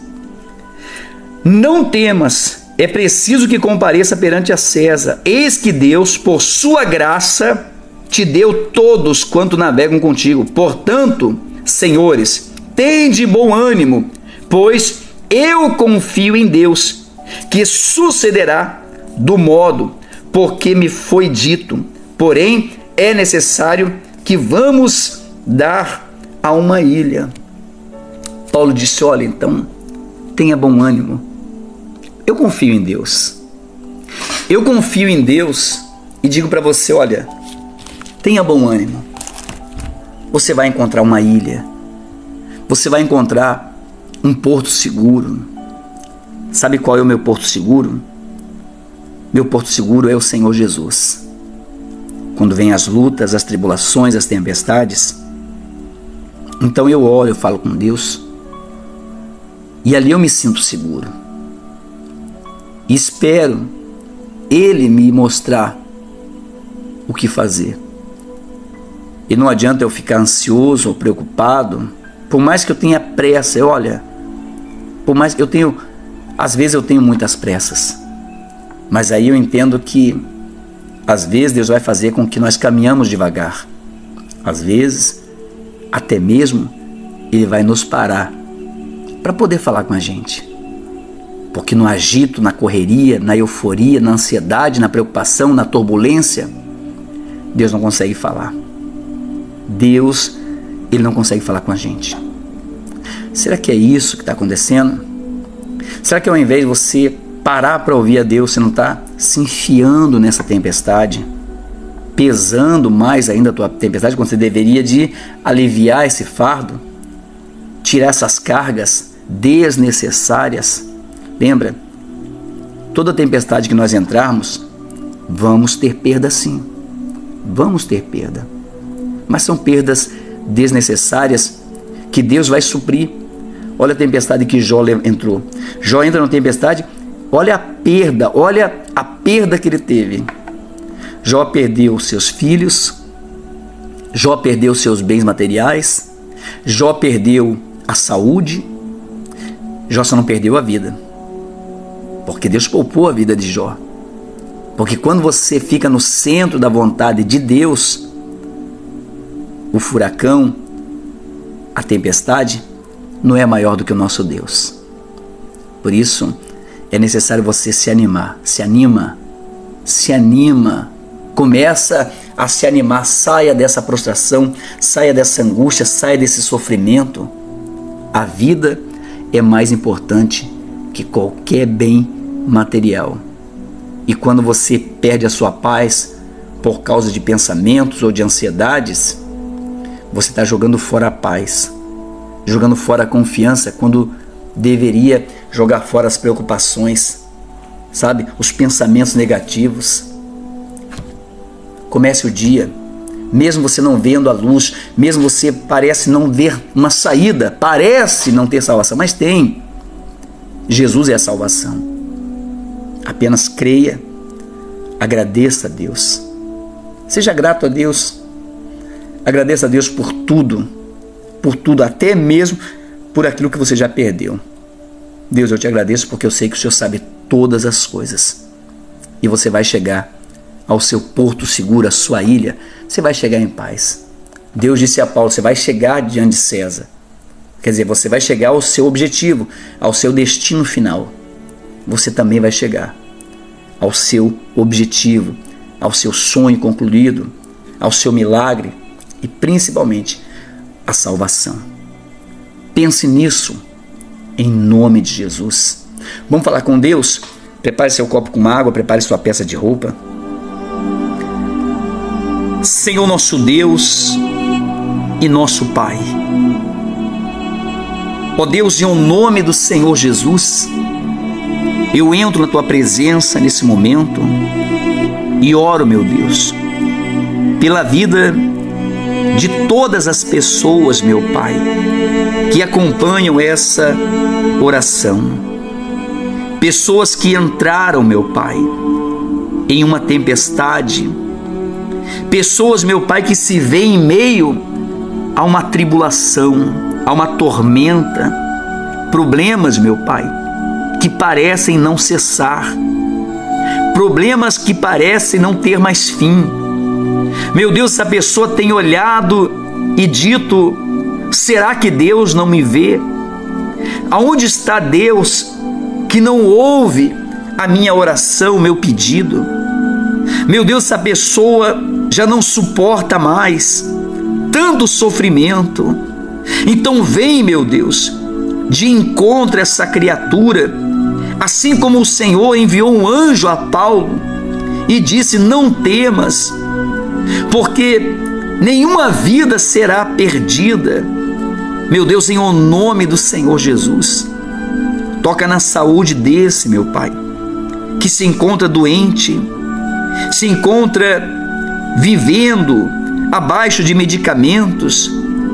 não temas, é preciso que compareça perante a César. Eis que Deus, por sua graça, te deu todos quanto navegam contigo. Portanto, senhores, tende bom ânimo, pois eu confio em Deus, que sucederá do modo porque me foi dito. porém é necessário que vamos dar a uma ilha. Paulo disse: olha, então tenha bom ânimo. Eu confio em Deus. Eu confio em Deus e digo para você: olha, tenha bom ânimo. Você vai encontrar uma ilha. Você vai encontrar um porto seguro. Sabe qual é o meu porto seguro? Meu porto seguro é o Senhor Jesus. Quando vêm as lutas, as tribulações, as tempestades, então eu oro, eu falo com Deus, e ali eu me sinto seguro. E espero Ele me mostrar o que fazer. E não adianta eu ficar ansioso ou preocupado, por mais que eu tenha pressa. Olha, por mais que eu tenho, às vezes eu tenho muitas pressas, mas aí eu entendo que às vezes Deus vai fazer com que nós caminhamos devagar. Às vezes, até mesmo, Ele vai nos parar para poder falar com a gente. Porque no agito, na correria, na euforia, na ansiedade, na preocupação, na turbulência, Deus não consegue falar. Deus, Ele não consegue falar com a gente. Será que é isso que está acontecendo? Será que ao invés de você parar para ouvir a Deus, você não está se enfiando nessa tempestade, pesando mais ainda a tua tempestade, quando você deveria de aliviar esse fardo, tirar essas cargas desnecessárias? Lembra, toda tempestade que nós entrarmos, vamos ter perda sim, vamos ter perda, mas são perdas desnecessárias que Deus vai suprir. Olha a tempestade que Jó entrou. Jó entra na tempestade, olha a perda que ele teve. Jó perdeu seus filhos, Jó perdeu seus bens materiais, Jó perdeu a saúde, Jó só não perdeu a vida, porque Deus poupou a vida de Jó. Porque quando você fica no centro da vontade de Deus, o furacão, a tempestade, não é maior do que o nosso Deus. Por isso, é necessário você se animar. Se anima. Começa a se animar. Saia dessa prostração, saia dessa angústia, saia desse sofrimento. A vida é mais importante que qualquer bem material. E quando você perde a sua paz por causa de pensamentos ou de ansiedades, você está jogando fora a paz, jogando fora a confiança, quando deveria jogar fora as preocupações, sabe? Os pensamentos negativos. Comece o dia, mesmo você não vendo a luz, mesmo você parece não ver uma saída, parece não ter salvação, mas tem. Jesus é a salvação. Apenas creia, agradeça a Deus, seja grato a Deus, agradeça a Deus por tudo, até mesmo por aquilo que você já perdeu. Deus, eu te agradeço porque eu sei que o Senhor sabe todas as coisas, e você vai chegar ao seu porto seguro, a sua ilha, você vai chegar em paz. Deus disse a Paulo: você vai chegar diante de César, quer dizer, você vai chegar ao seu objetivo, ao seu destino final. Você também vai chegar ao seu objetivo, ao seu sonho concluído, ao seu milagre e principalmente a salvação. Pense nisso, em nome de Jesus. Vamos falar com Deus? Prepare seu copo com água, prepare sua peça de roupa. Senhor nosso Deus e nosso Pai, ó Deus, em nome do Senhor Jesus, eu entro na Tua presença nesse momento e oro, meu Deus, pela vida de todas as pessoas, meu Pai, que acompanham essa oração. Pessoas que entraram, meu Pai, em uma tempestade. Pessoas, meu Pai, que se veem em meio a uma tribulação, a uma tormenta. Problemas, meu Pai, que parecem não cessar. Problemas que parecem não ter mais fim. Meu Deus, essa pessoa tem olhado e dito: será que Deus não me vê? Aonde está Deus que não ouve a minha oração, o meu pedido? Meu Deus, essa pessoa já não suporta mais tanto sofrimento. Então vem, meu Deus, de encontro a essa criatura, assim como o Senhor enviou um anjo a Paulo e disse: não temas, porque nenhuma vida será perdida. Meu Deus, em o nome do Senhor Jesus, toca na saúde desse, meu Pai, que se encontra doente, se encontra vivendo abaixo de medicamentos,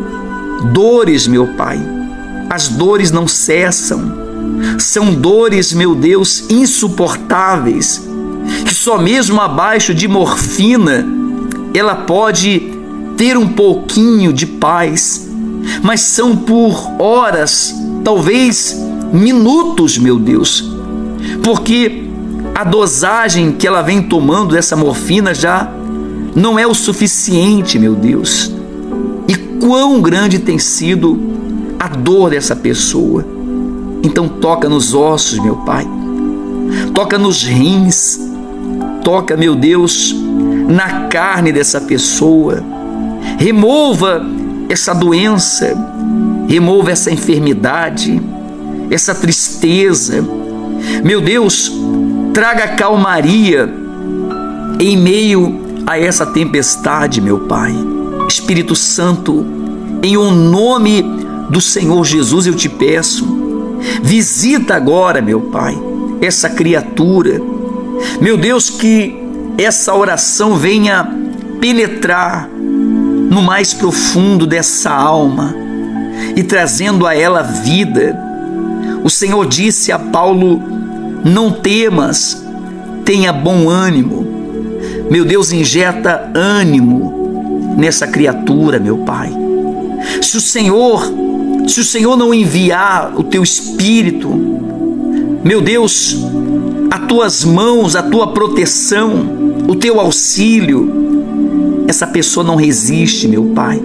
dores, meu Pai. As dores não cessam, são dores, meu Deus, insuportáveis, que só mesmo abaixo de morfina ela pode ter um pouquinho de paz, mas são por horas, talvez minutos, meu Deus, porque a dosagem que ela vem tomando dessa morfina já não é o suficiente, meu Deus. E quão grande tem sido a dor dessa pessoa. Então toca nos ossos, meu Pai, toca nos rins, toca, meu Deus, na carne dessa pessoa. Remova essa doença, remova essa enfermidade, essa tristeza. Meu Deus, traga calmaria em meio a essa tempestade, meu Pai. Espírito Santo, em o nome do Senhor Jesus eu te peço, visita agora, meu Pai, essa criatura. Meu Deus, que essa oração venha penetrar no mais profundo dessa alma e trazendo a ela vida. O Senhor disse a Paulo: não temas, tenha bom ânimo. Meu Deus, injeta ânimo nessa criatura, meu Pai. Se o Senhor não enviar o teu Espírito, meu Deus, as tuas mãos, a tua proteção, o teu auxílio, essa pessoa não resiste, meu Pai.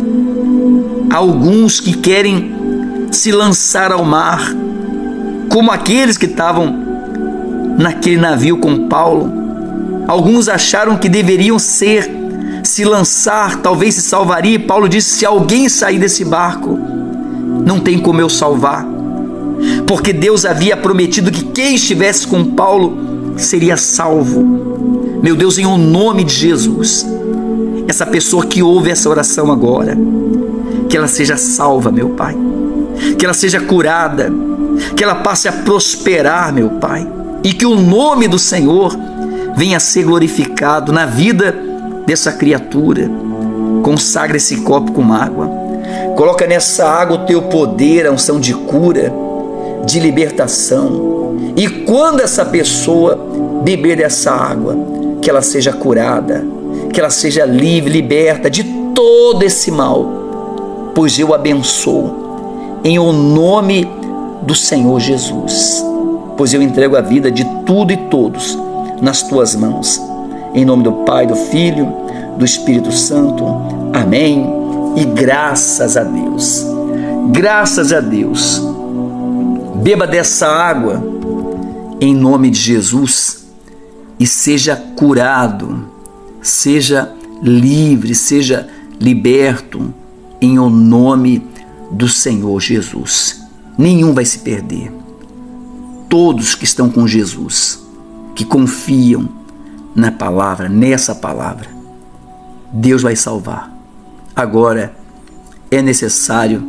Há alguns que querem se lançar ao mar, como aqueles que estavam naquele navio com Paulo. Alguns acharam que deveriam se lançar, talvez se salvaria. Paulo disse: se alguém sair desse barco, não tem como eu salvar, porque Deus havia prometido que quem estivesse com Paulo seria salvo. Meu Deus, em o nome de Jesus, essa pessoa que ouve essa oração agora, que ela seja salva, meu Pai, que ela seja curada, que ela passe a prosperar, meu Pai, e que o nome do Senhor venha a ser glorificado na vida dessa criatura. Consagra esse copo com água, coloca nessa água o teu poder, a unção de cura, de libertação, e quando essa pessoa beber dessa água, que ela seja curada, que ela seja livre, liberta de todo esse mal, pois eu abençoo em o nome do Senhor Jesus, pois eu entrego a vida de tudo e todos nas tuas mãos, em nome do Pai, do Filho, do Espírito Santo. Amém. E graças a Deus, graças a Deus. Beba dessa água em nome de Jesus e seja curado, seja livre, seja liberto em o nome do Senhor Jesus. Nenhum vai se perder. Todos que estão com Jesus, que confiam na palavra, nessa palavra, Deus vai salvar. Agora é necessário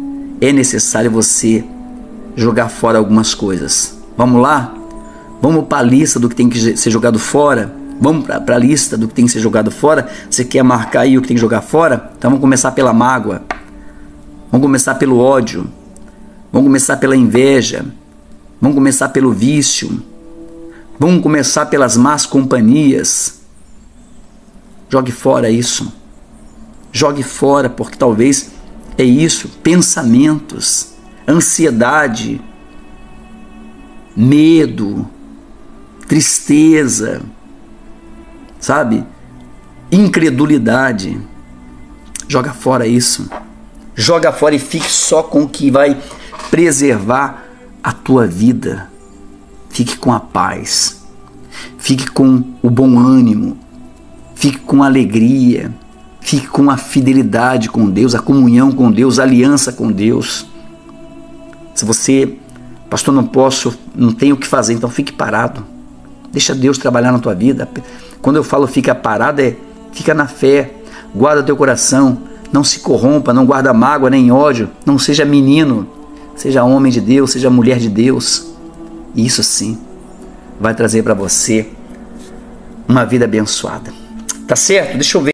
você jogar fora algumas coisas. Vamos lá? Vamos para a lista do que tem que ser jogado fora? Vamos para a lista do que tem que ser jogado fora? Você quer marcar aí o que tem que jogar fora? Então vamos começar pela mágoa, vamos começar pelo ódio, vamos começar pela inveja, vamos começar pelo vício, vamos começar pelas más companhias. Jogue fora isso. Jogue fora, porque talvez é isso. Pensamentos, ansiedade, medo, tristeza, sabe? Incredulidade. Joga fora isso. Joga fora e fique só com o que vai preservar a tua vida. Fique com a paz. Fique com o bom ânimo. Fique com alegria, fique com a fidelidade com Deus, a comunhão com Deus, a aliança com Deus. Se você, pastor, não tenho o que fazer, então fique parado. Deixa Deus trabalhar na tua vida. Quando eu falo fica parado, fica na fé, guarda teu coração, não se corrompa, não guarda mágoa nem ódio, não seja menino, seja homem de Deus, seja mulher de Deus. E isso sim vai trazer para você uma vida abençoada. Tá certo? Deixa eu ver.